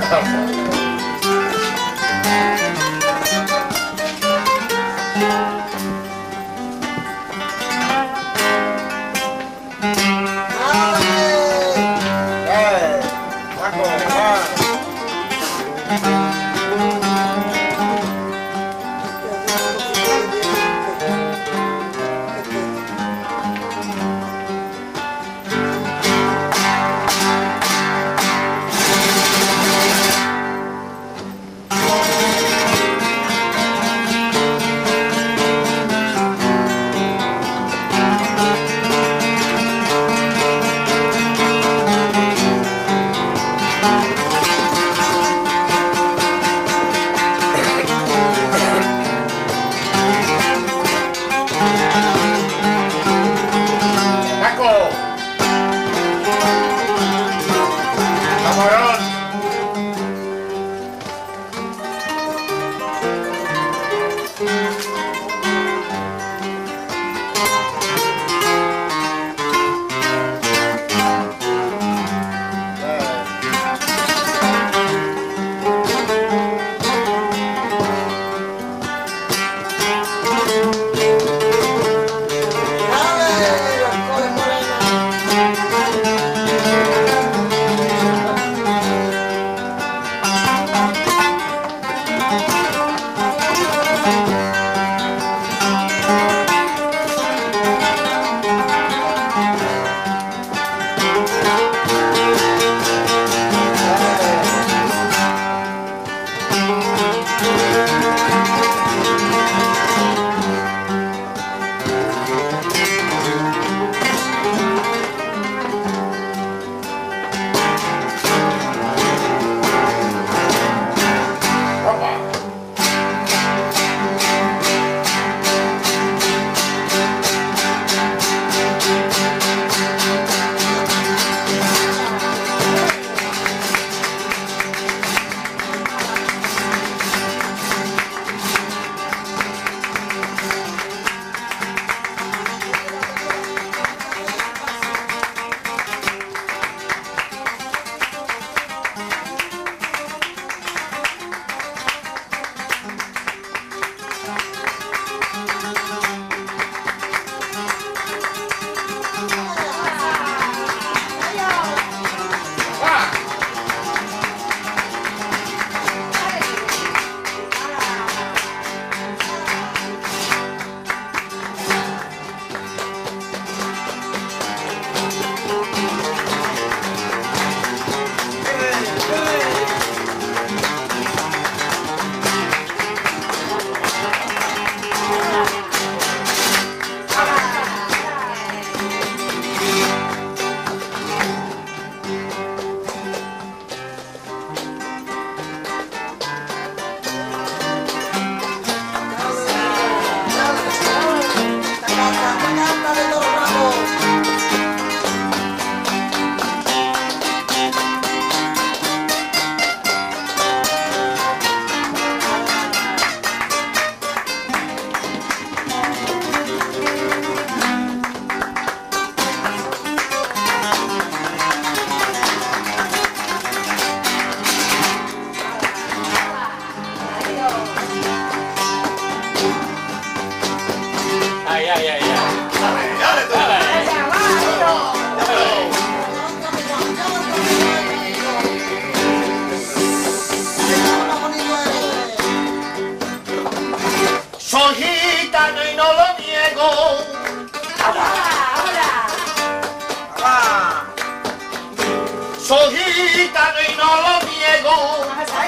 Soy gitano y no lo niego.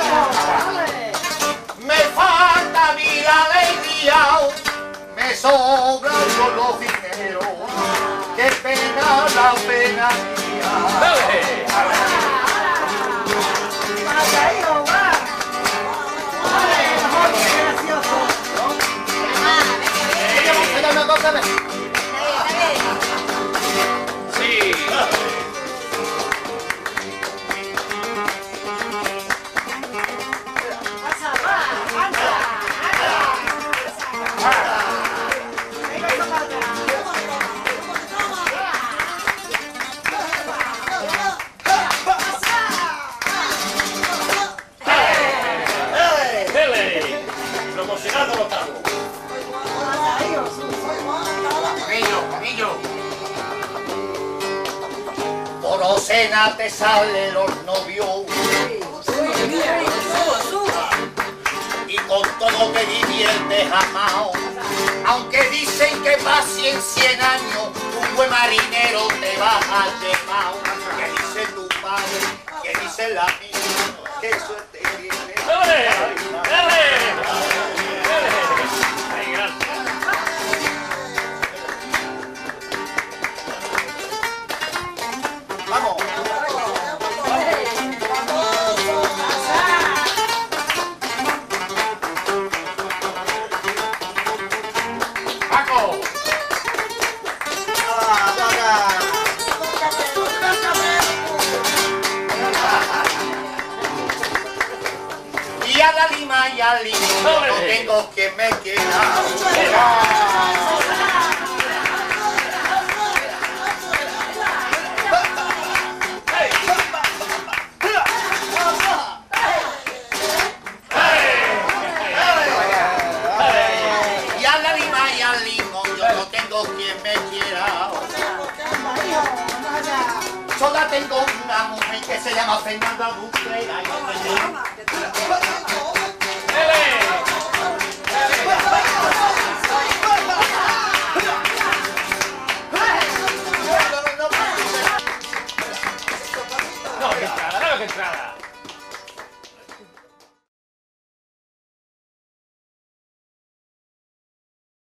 Me falta mi alegría, me sobra los dineros. Qué pena la pena mía. Sí. Rosena te salen los novios y con todo te diviertes amado. Aunque dicen que para 100 años un buen marinero te vas a llevar. ¿Qué dice tu padre? ¿Qué dice la mía? ¿Qué suerte tiene? ¡Dale! ¡Dale! ¡Vamos! ¡Paco! Y a la lima y al limo no tengo quien me quiera. Y a la lima y al limo yo no tengo quien me quiera. Sola tengo una mujer que se llama Fernanda Bustrera.